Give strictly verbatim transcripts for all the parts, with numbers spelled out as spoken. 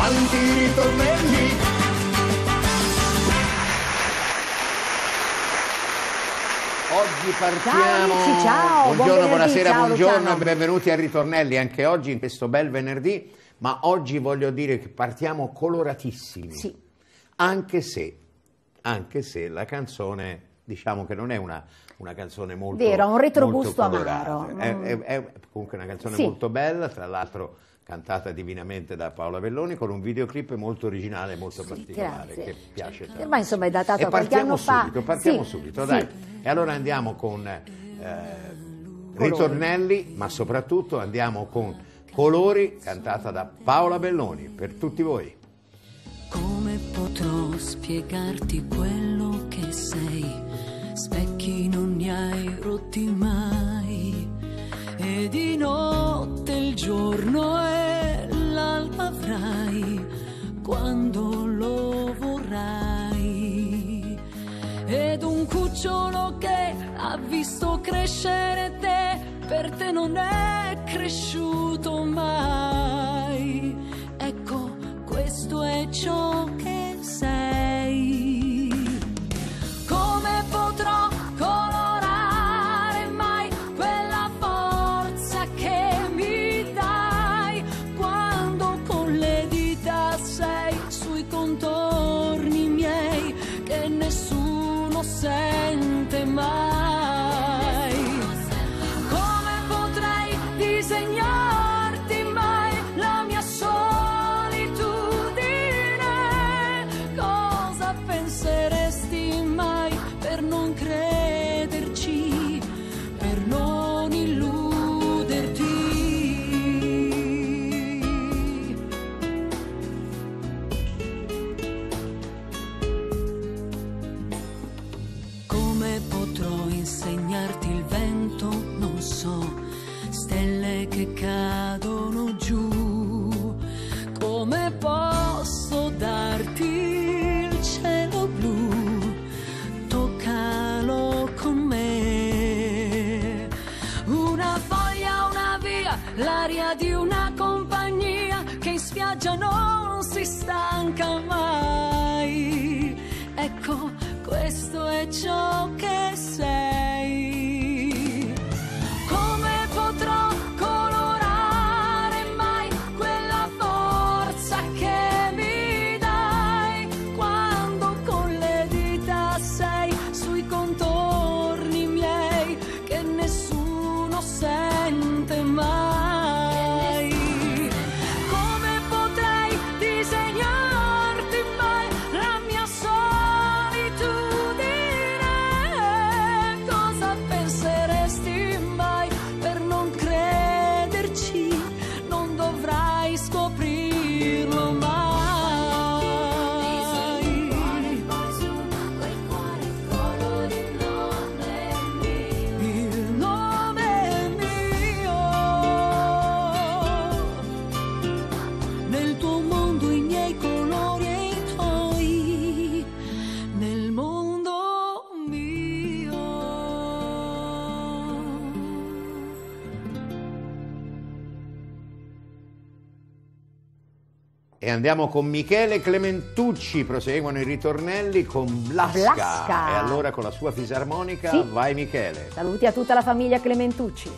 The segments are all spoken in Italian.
tanti ritornelli. Oggi partiamo. Ciao amici, ciao. Buongiorno, Buon venerdì, buonasera, ciao, buongiorno Luciano. e benvenuti a Ritornelli anche oggi in questo bel venerdì. Ma oggi voglio dire che partiamo coloratissimi. Sì. Anche se, anche se la canzone, diciamo che non è una, una canzone molto Vero, ha un molto retrogusto colorata. amaro. È, Mm. è- è comunque una canzone Sì. molto bella, tra l'altro cantata divinamente da Paola Belloni con un videoclip molto originale e molto particolare grazie. che piace tanto. Ma insomma è datato E qualche partiamo anno fa. subito, partiamo Sì, subito, sì. dai. E allora andiamo con eh, ritornelli, ma soprattutto andiamo con Colori, cantata da Paola Belloni, per tutti voi. Come potrò spiegarti quello che sei? Specchi non ne hai rotti mai. E di notte il giorno e l'alba avrai quando lo vorrai. Ed un cucciolo che ha visto crescere te, per te non è cresciuto mai. Ecco, questo è ciò che sei. Come potrò colorare mai quella forza che mi dai quando con le dita sei sui contorni miei che nessuno sente mai. Come potrei disegnarti mai la mia solitudine? Cosa penseresti mai per non crederci, per non illuderti? Come potrò insegnarti il vento? Non so, stelle che cadono giù. Come posso darti il cielo blu? Toccalo con me. Una foglia, una via, l'aria di una compagnia che in spiaggia non si stanca mai. Ecco, questo è ciò che sei. Come potrò colorare mai quella forza che mi dai quando con le dita sei sui contorni miei che nessuno sente mai? Come potrei disegnarti mai la mia solitudine? Cosa penseresti mai per non crederci? Non dovrai scoprirlo mai. Il nome è mio. Nel tuo mondo i miei colori e i tuoi, nel mondo mio. E andiamo con Michele Clementucci, proseguono i ritornelli con Blasca. Blasca. E allora con la sua fisarmonica, Sì. vai Michele. Saluti a tutta la famiglia Clementucci.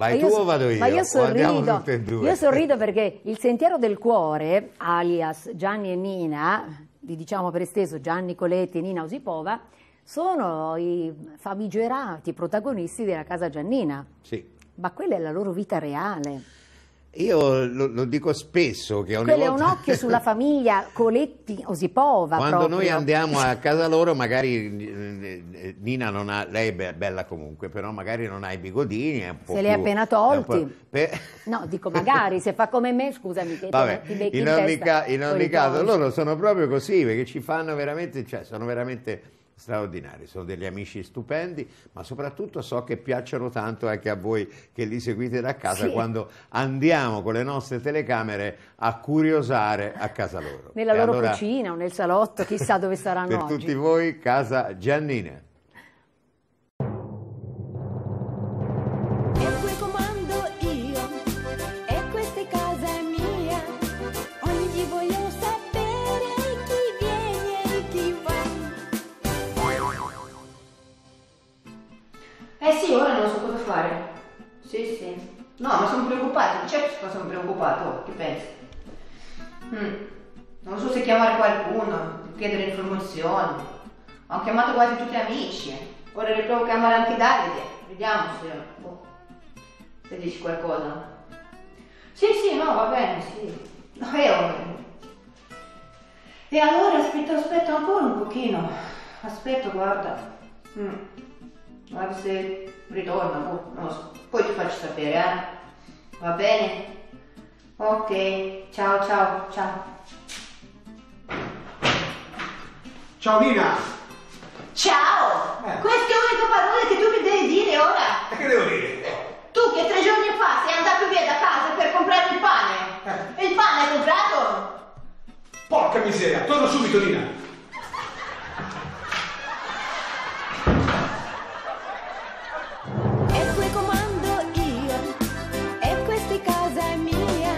Vai tu io, o vado io? Ma io O andiamo sorrido, tutte e due? io sorrido perché il Sentiero del Cuore, alias Gianni e Nina, li diciamo per esteso Gianni Coletti e Nina Osipova, sono i famigerati protagonisti della casa Giannina. Sì. Ma quella è la loro vita reale. Io lo, lo dico spesso che ogni Quello volta... è un occhio sulla famiglia Coletti Osipova. Quando proprio. noi andiamo a casa loro, magari eh, Nina non ha, lei è bella comunque, però magari non ha i bigodini, è un po' Se li ha più- appena è un po'- tolti. per- No, dico magari, se fa come me, scusami, che Vabbè, ti becchi in in ogni, testa ca- in con ogni i caso polsi. loro sono proprio così, perché ci fanno veramente, cioè sono veramente straordinari, sono degli amici stupendi, ma soprattutto so che piacciono tanto anche a voi che li seguite da casa Sì. quando andiamo con le nostre telecamere a curiosare a casa loro. Nella E loro allora, cucina o nel salotto, chissà dove saranno per oggi. tutti voi, casa Giannina. E qui comando io, e questa casa è mia. Oggi voglio sapere chi viene e chi va. Eh sì, ora non so cosa fare. Sì, sì. No, ma sono preoccupato, certo che sono preoccupato, che pensi? Mm. Non so se chiamare qualcuno, chiedere informazioni. Ho chiamato quasi tutti gli amici. Ora riprovo a chiamare anche Davide. Vediamo se, boh, se dici qualcosa. Sì, sì, no, va bene, sì. No, io... E allora aspetta, aspetta ancora un pochino. Aspetta, guarda. Mm. Guarda se ritorna, boh, non lo so. Poi ti faccio sapere, eh? Va bene? Ok, ciao, ciao, ciao. Ciao Nina! Ciao! Eh. Queste uniche parole che tu mi devi dire ora. E che devo dire? Tu che tre giorni fa sei andato via da casa per comprare il pane. Eh. Il pane hai comprato? Porca miseria, torno subito Nina! E qui comando io, e questa casa è mia.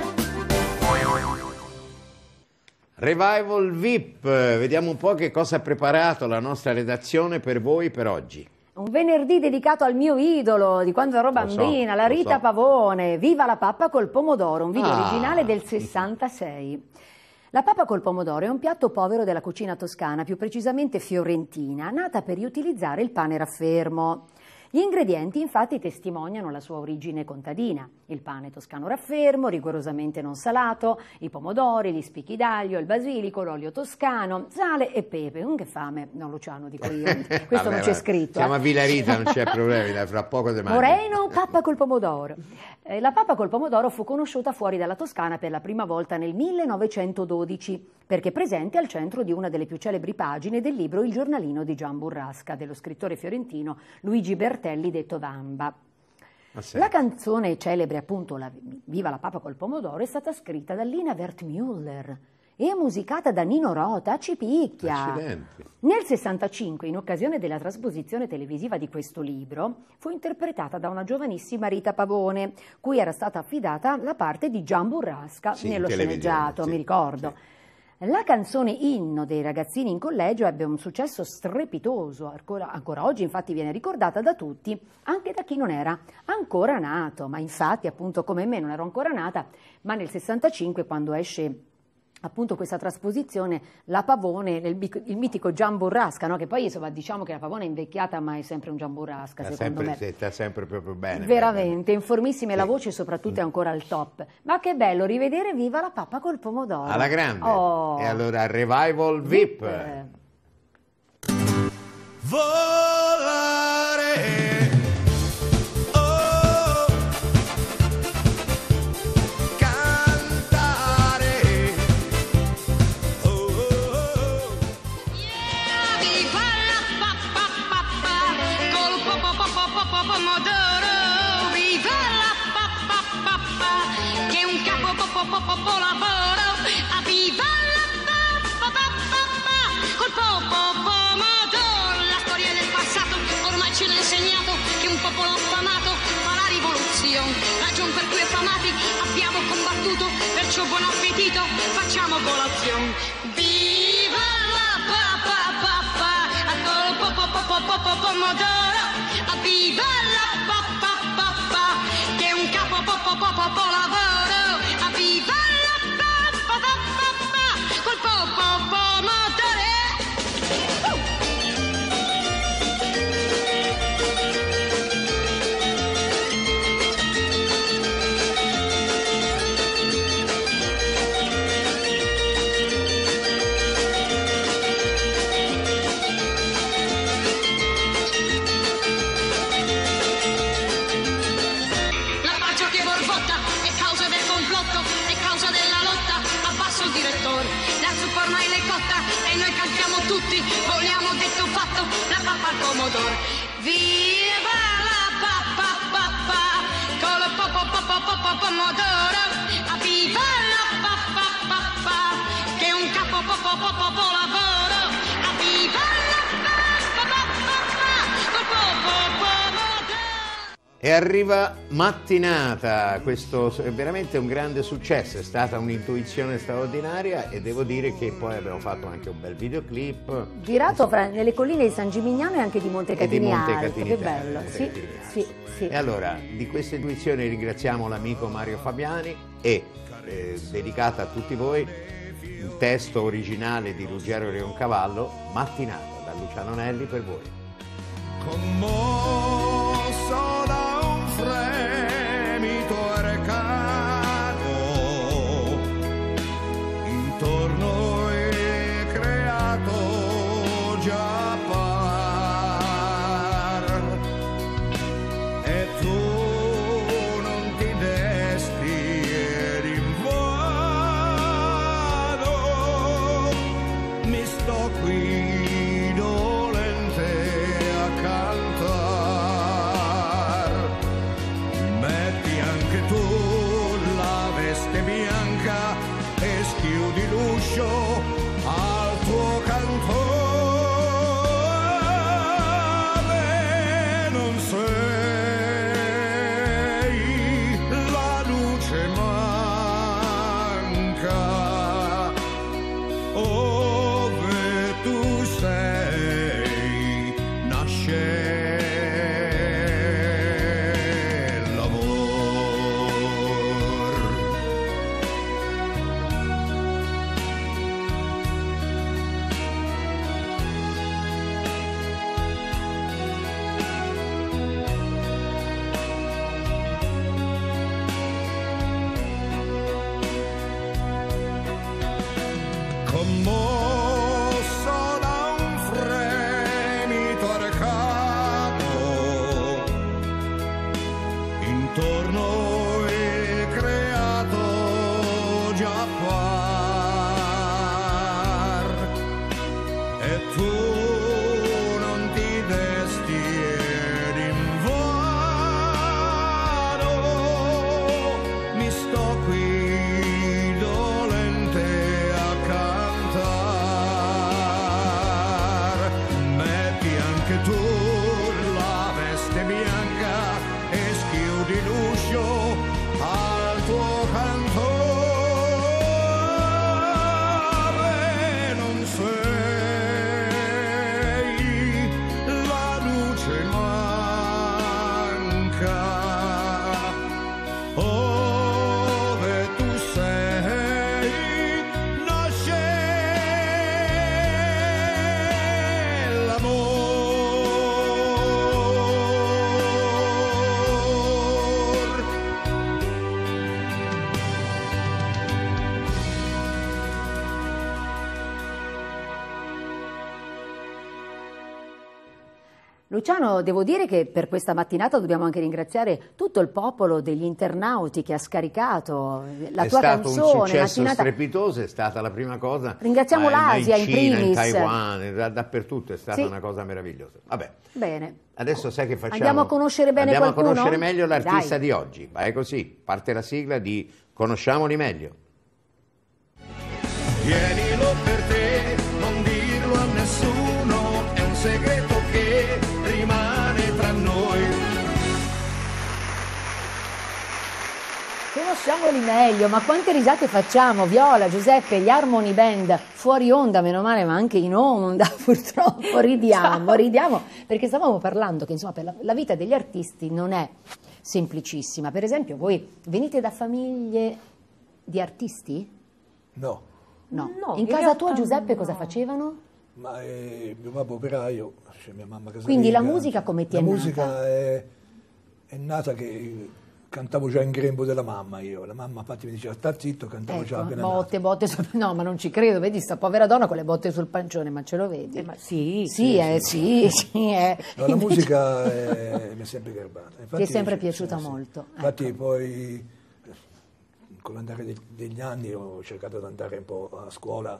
Revival V I P, vediamo un po' che cosa ha preparato la nostra redazione per voi per oggi. Un venerdì dedicato al mio idolo di quando ero Lo so, bambina, la lo Rita so. Pavone. Viva la pappa col pomodoro, un video Ah. originale del sessantasei. La pappa col pomodoro è un piatto povero della cucina toscana, più precisamente fiorentina, nata per riutilizzare il pane raffermo. Gli ingredienti infatti testimoniano la sua origine contadina: il pane toscano raffermo, rigorosamente non salato, i pomodori, gli spicchi d'aglio, il basilico, l'olio toscano, sale e pepe. Non che fame, no Luciano, dico io, questo Vabbè, non c'è vabbè. scritto. Siamo eh. a Villarita, non c'è problema, dai, fra poco te mangi. Moreno, pappa col pomodoro. Eh, la pappa col pomodoro fu conosciuta fuori dalla Toscana per la prima volta nel millenovecentododici, perché presente al centro di una delle più celebri pagine del libro Il giornalino di Gian Burrasca, dello scrittore fiorentino Luigi Bertelli, detto Vamba. Ah, sì. La canzone celebre, appunto, la Viva la pappa col pomodoro, è stata scritta da Lina Wertmüller e musicata da Nino Rota, ci picchia. Accidenti. Nel sessantacinque, in occasione della trasposizione televisiva di questo libro, fu interpretata da una giovanissima Rita Pavone, cui era stata affidata la parte di Gian Burrasca Sì, nello in televisione, sceneggiato, sì, mi ricordo. La canzone inno dei ragazzini in collegio ebbe un successo strepitoso, ancora, ancora oggi infatti viene ricordata da tutti, anche da chi non era ancora nato, ma infatti appunto come me non ero ancora nata, ma nel sessantacinque quando esce appunto questa trasposizione, la Pavone, il, il mitico Gian Burrasca, no? Che poi insomma diciamo che la Pavone è invecchiata ma è sempre un Gian Burrasca, Sta secondo sempre, me. sta sempre proprio bene. Veramente, informissima e la Sì. voce soprattutto è ancora al top. Ma che bello rivedere Viva la pappa col pomodoro. Alla grande. Oh. E allora Revival V I P. Eh. Volare, oh, cantare, oh, oh, oh. Yeah, viva la pappa pappa col po po po po po po pomodoro. Viva la pappa pappa che è un capo po po po po po lavoro. Ah, viva la pappa pappa pappa col po po pomodoro. La storia del passato ormai ce l'ha insegnato che un popolo affamato fa la rivoluzione. Ragion per cui affamati abbiamo combattuto, perciò buon appetito, facciamo colazione. Viva la pappa pappa col po po po po po po pomodoro. Viva la pappa pappa che è un tutti vogliamo detto fatto la pappa al pomodoro. Viva la pappa pappa con il popo popo popo pomodoro. A viva la pappa pappa che è un capo popo popo popo lavoro. A viva la pappa pappa col popo pomodoro. E arriva Mattinata, questo è veramente un grande successo, è stata un'intuizione straordinaria e devo dire che poi abbiamo fatto anche un bel videoclip. Girato fra, nelle colline di San Gimignano e anche di E di Montecatini Alto, Montecatini che Terme, bello, sì, Montecatini Alto. sì, sì. E allora, di queste intuizioni ringraziamo l'amico Mario Fabiani e eh, dedicata a tutti voi il testo originale di Ruggero Leoncavallo, Mattinata, da Luciano Nelli per voi. Commosso da un fremito arcano, intorno è creato già par, e tu non ti desti ed invano, mi sto qui dolente a cantar. Metti anche tu la veste bianca e schiudi l'uscio al tuo cantare. Non sei la luce manca, ove tu sei nasce l'amor. Commosso da un fremito arcano, intorno è creato già par, e tu non ti desti ed invano, mi sto qui dolente a cantar. Metti anche tu la veste bianca e schiudi l'uscio al tuo cantare. Non sei la luce manca, ove tu sei nasce l'amor. Luciano, devo dire che per questa mattinata dobbiamo anche ringraziare tutto il popolo degli internauti che ha scaricato la È tua stato canzone. un successo mattinata... strepitoso, è stata la prima cosa. Ringraziamo ma- ma l'Asia, in Cina, primis. in Taiwan, da- dappertutto, è stata Sì. una cosa meravigliosa. Vabbè, Bene. adesso sai che facciamo? Andiamo a conoscere bene Andiamo qualcuno? a conoscere meglio l'artista Dai. di oggi. Vai così, parte la sigla di Conosciamoli meglio. Tienilo per te, non dirlo a nessuno, è un segreto che rimane tra noi. Conosciamoli meglio, ma quante risate facciamo? Viola, Giuseppe, gli Harmony Band, fuori onda, meno male, ma anche in onda, purtroppo. Ridiamo, ridiamo, perché stavamo parlando che insomma per la, la vita degli artisti non è semplicissima. Per esempio, voi venite da famiglie di artisti? No, No. No, in in casa realtà tua, Giuseppe, no. cosa facevano? ma eh, mio papà operaio, cioè mia mamma casalinga. Quindi la musica come ti è La nata? musica è, è nata che cantavo già in grembo della mamma io. La mamma infatti mi diceva sta zitto, cantavo già Ecco, appena botte, botte sul... No, ma non ci credo, vedi sta povera donna con le botte sul pancione, ma ce lo vedi? Eh, ma sì, Sì, eh, sì, sì, eh. No, la Invece- musica è- mi è sempre garbata. Infatti, Ti è sempre sì, piaciuta sì, sì. molto, Infatti ecco. poi con l'andare de- degli anni ho cercato di andare un po' a scuola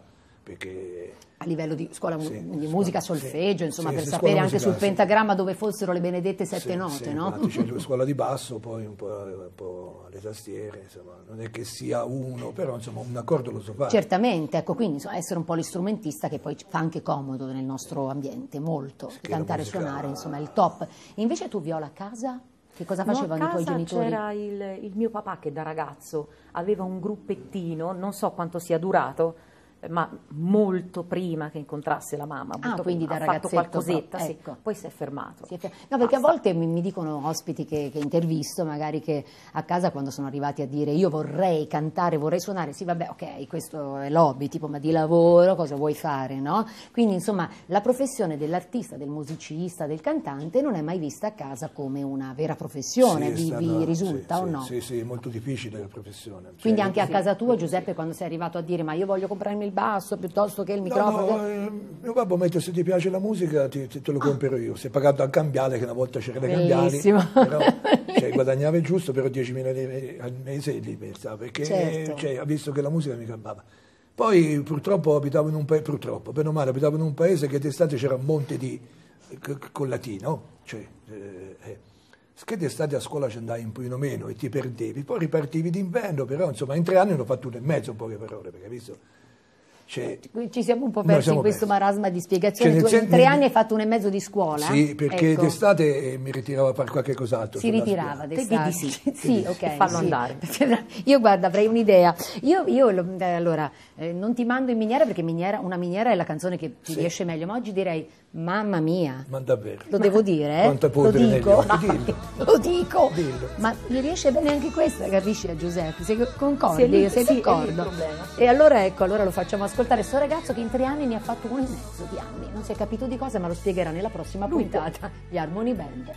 perché... A livello di scuola Sì, di scuola, musica, sì. solfeggio, insomma, Sì, per sì, sapere scuola anche musicale, sul sì. pentagramma dove fossero le benedette sette Sì, note, sì, no? infatti c'è la scuola di basso, poi un po', un po' alle tastiere, insomma, non è che sia uno, però insomma un accordo lo so fare. Certamente, ecco, quindi insomma, essere un po' l'istrumentista che poi fa anche comodo nel nostro ambiente, molto, Che la cantare e musica- suonare, insomma, è il top. Invece tu, Viola, a casa, che cosa No, a facevano i tuoi casa genitori? c'era il, il mio papà che da ragazzo aveva un gruppettino, non so quanto sia durato, eh, ma molto prima che incontrasse la mamma. molto quindi prima. da ha fatto ragazzetto qualcosetta, proprio, sì, ecco. poi si è fermato. Si è fer- No, perché a Basta. volte mi, mi dicono ospiti che, che intervisto, magari che a casa quando sono arrivati a dire io vorrei cantare, vorrei suonare, sì vabbè ok, questo è l'hobby, tipo ma di lavoro cosa vuoi fare, no? Quindi insomma la professione dell'artista, del musicista, del cantante non è mai vista a casa come una vera professione, Sì, è vi, stata- vi risulta sì, o sì, no? Sì, sì, è molto difficile la professione. Quindi Cioè, anche a sì. casa tua, Giuseppe, quando sei arrivato a dire ma io voglio comprarmi il basso piuttosto che il microfono... No, no, eh, mio babbo mi ha detto se ti piace la musica ti, ti- te lo compro io. Si è pagato a cambiale, che una volta c'era le cambiali, Bellissimo. però cioè, guadagnava il giusto, però diecimila lire al mese lì pensava, perché Certo. cioè, ha visto che la musica mi campava. Poi purtroppo abitavo in un paese, purtroppo, bene o male, abitavo in un paese che d'estate c'era un monte di c- collatino, cioè eh, eh, che d'estate a scuola ci andai un pochino meno e ti perdevi, poi ripartivi d'inverno, però insomma in tre anni ne ho fatto uno e mezzo, in poche parole, perché hai visto? Cioè, Qui ci siamo un po' Noi persi siamo in questo persi. marasma di spiegazioni. Cioè, nel Tu in sen- tre nel- anni hai fatto un e mezzo di scuola? sì, perché Ecco. d'estate eh, mi ritiravo a fare qualche cos'altro. Si sulla ritirava spiaggia. d'estate. Te di Sì, sì. ok. E fallo sì. andare. Io guarda, avrei un'idea. Io, io lo- eh, allora, eh, non ti mando in miniera perché miniera, una miniera è la canzone che ti Sì. riesce meglio, ma oggi direi mamma mia. Ma davvero. Lo devo dire, eh? Quanta Lo polvere negli dico. occhi, dillo. Lo dico. Dillo. Ma gli riesce bene anche questa, capisci, a Giuseppe? Sei concordi? Sì, è lì- Sei sì, è lì il d'accordo? problema. E allora ecco, allora lo facciamo ascoltare. Sto ragazzo che in tre anni ne ha fatto uno e mezzo di anni. Non si è capito di cosa, ma lo spiegherà nella prossima Lui puntata. Gli Harmony Band.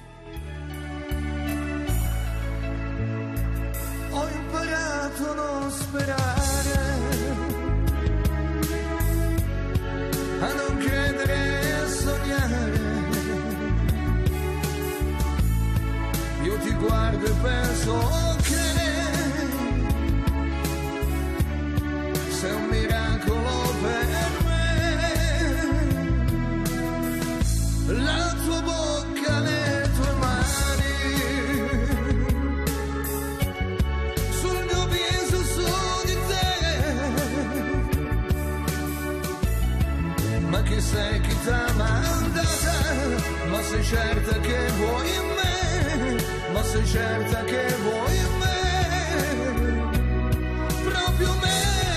Ho imparato a non sperare, a non credere e sognare. Io ti guardo e penso che sei un miracolo per me. La tua bocca, le tue mani sul mio viso, su di te. Ma chi sei, chi t'ha mandata? Ma sei certa che vuoi me? Ma sei certa che vuoi me? Proprio me.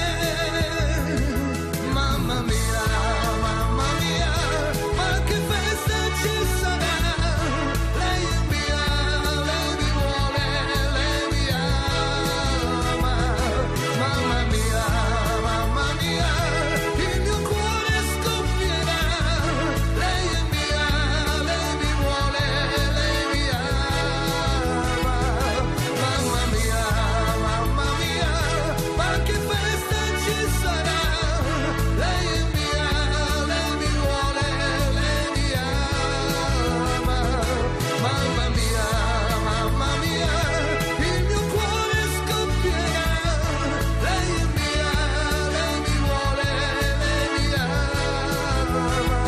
Mamma mia, mamma mia, ma che festa ci sarà? Lei è mia, lei mi vuole, lei mi ama. Mamma mia, mamma mia, il mio cuore scoppierà. Lei è mia, lei mi vuole, lei mi ama. Mamma mia, mamma mia, ma che festa ci sarà? Lei è mia, lei mi vuole, lei mi ama. Mamma mia, mamma mia, il mio cuore scoppierà. Lei è mia, lei mi vuole, lei mi ama.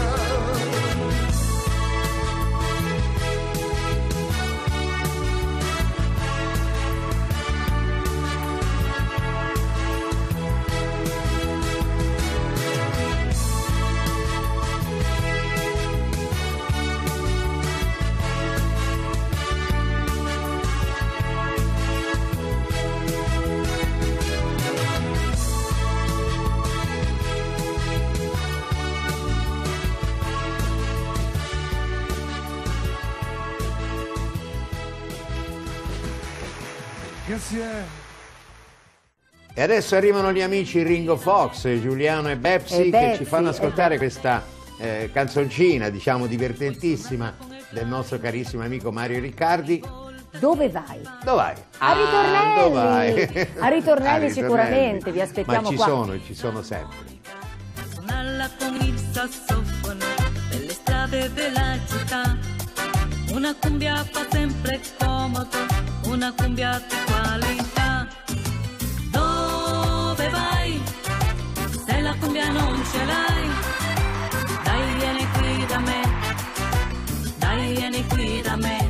Grazie. E adesso arrivano gli amici Ringo Fox, Giuliano e Bepsi, E che Bepsi, ci fanno e ascoltare Bepsi. questa eh, canzoncina, diciamo divertentissima, del nostro carissimo amico Mario Riccardi. Dove vai? Dove vai? A ritornelli! dove vai? A ritornelli sicuramente, vi aspettiamo Ma ci qua. sono, ci sono sempre. Suonarla con il sassofono per le strade della città. Una cumbia fa sempre comodo, una cumbia di qualità. Dove vai? Se la cumbia cumbia non ce l'hai, dai vieni qui da me, dai vieni qui da me.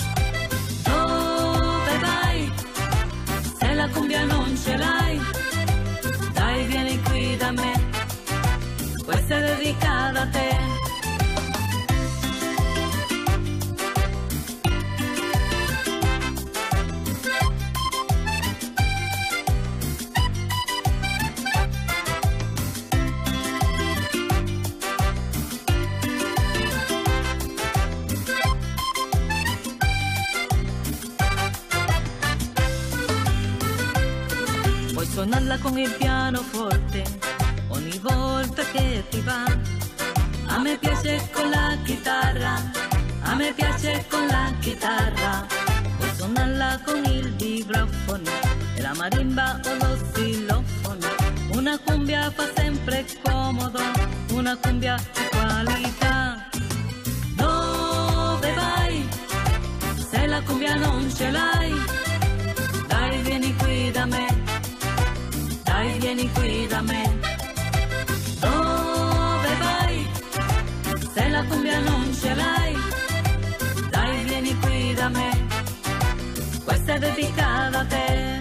Dove vai? Se la cumbia non ce l'hai, dai vieni qui da me, questa è dedicata a te. Suonarla con il pianoforte ogni volta che ti va. A me piace con la chitarra, a me piace con la chitarra. Puoi suonarla con il vibrafono e la marimba o lo xilofono. Una cumbia fa sempre comodo, una cumbia di qualità. Dove vai? Se la cumbia non ce l'hai, dai vieni qui da me, dai vieni qui da me. Dove vai? Se la cumbia non ce l'hai, dai vieni qui da me, questa è dedicata a te.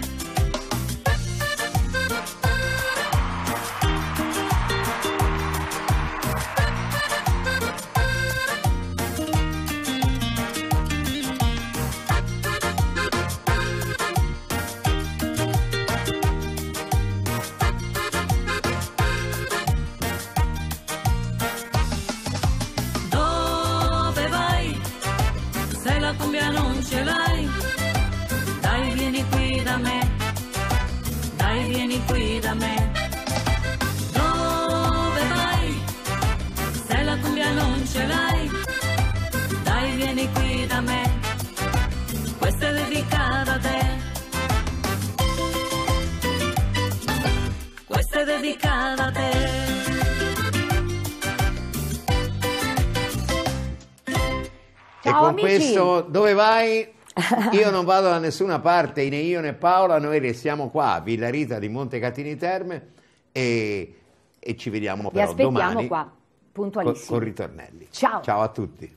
Dedicata a te. E con amici. questo dove vai? Io non vado da nessuna parte, né io né Paola, noi restiamo qua a Villa Rita di Montecatini Terme e, e ci vediamo Vi però aspettiamo domani qua, con, puntualissimi. con ritornelli. Ciao. Ciao a tutti.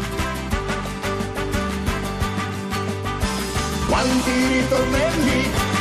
Quanti ritornelli